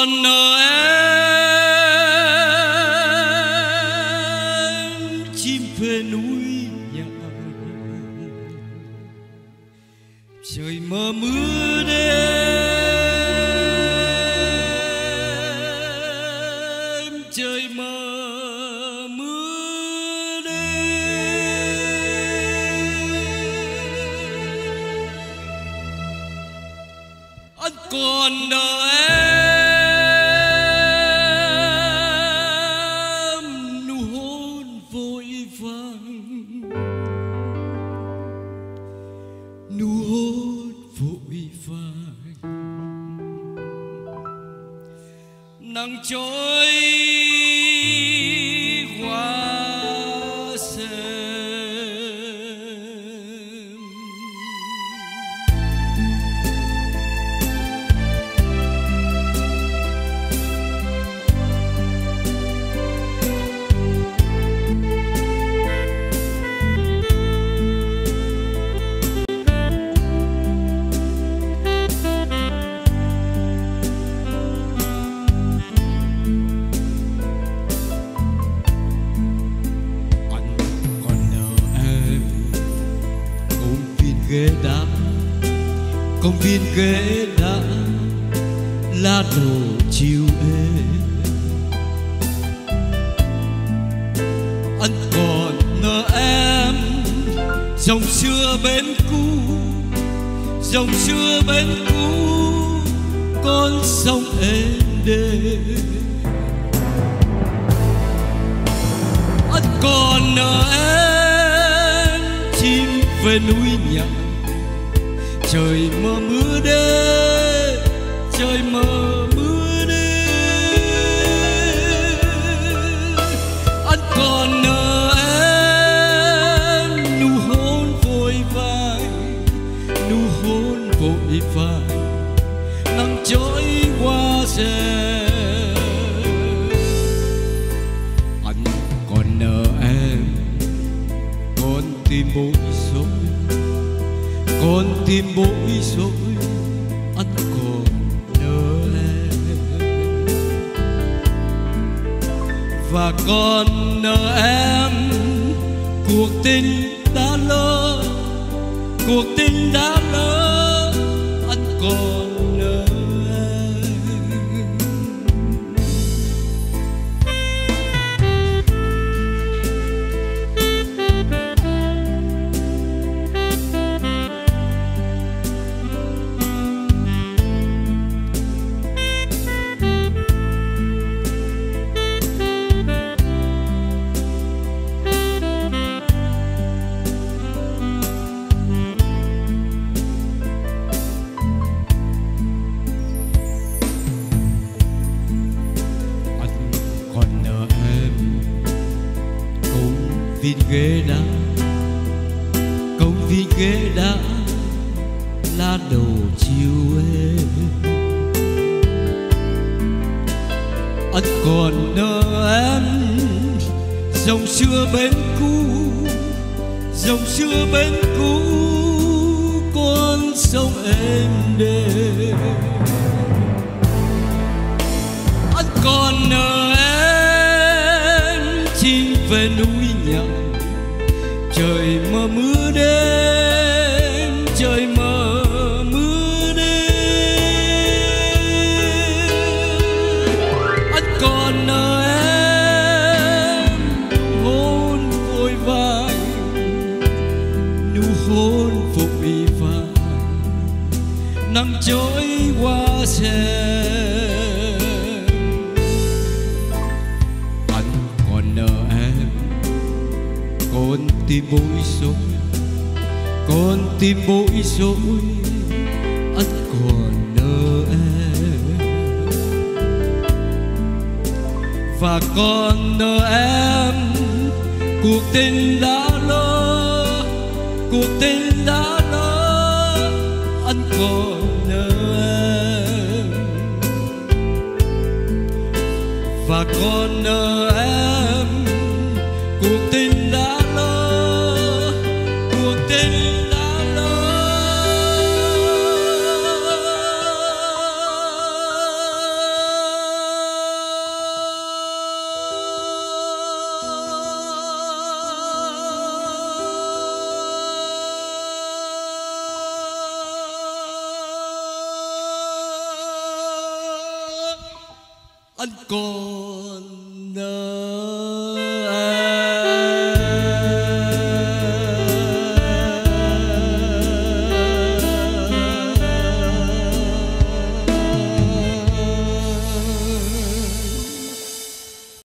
còn nợ em chim về núi nhà, trời mơ mưa đêm, trời mơ mưa đêm. Anh còn nợ em nụ hôn vội vàng, nụ hôn vội vàng. Nắng trôi qua xem. Ghế đá, công viên ghế đá, lá đổ chiều êm. Anh còn nợ em dòng xưa bên cũ, dòng xưa bên cũ, con sông êm đềm. Anh còn nợ em chim về núi nhà, trời mơ mưa đêm, trời mơ mưa đêm. Anh còn nợ em nụ hôn vội vàng, nụ hôn vội vàng. Nắng trôi qua rèm. Anh còn nợ em con tim bối rối, con tim bối rối. Anh còn nợ em và còn nợ em cuộc tình đã lỡ, cuộc tình đã lỡ. Anh còn nợ viên ghế đá, công viên ghế đá, lá đầu chiều êm. Anh còn nợ em dòng xưa bên cũ, dòng xưa bên cũ, con sông êm đềm. Anh còn nợ em chim về núi nhà, trời mơ mưa đêm, trời mơ mưa đêm. Anh còn nợ em hôn vội vàng, nụ hôn vội vàng. Nắng trôi qua rèm. Anh còn nợ em con tim bối rối, con tim bối rối. Anh còn nợ em và còn nợ em cuộc tình đã lỡ, cuộc tình đã lỡ. Anh còn nợ em và còn nợ em cuộc tình đã lỡ, cuộc tình đã lỡ. anh còn